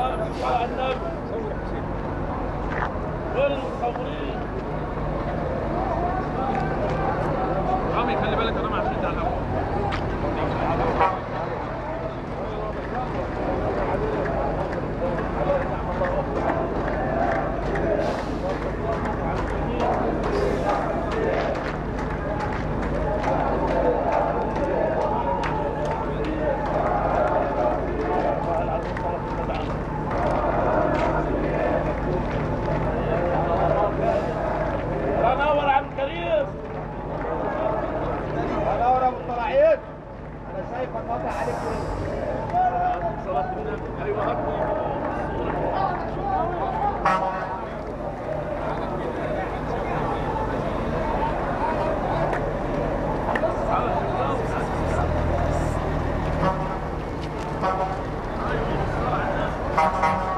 على النبي. وين المصورين؟ رامي خلي بالك انا مع شد على الهواء. نور عبد الكريم. نور ابو الطلعيد. انا شايفك قاطع عليك صلاة النبي. ايوه اكبر. Thank you.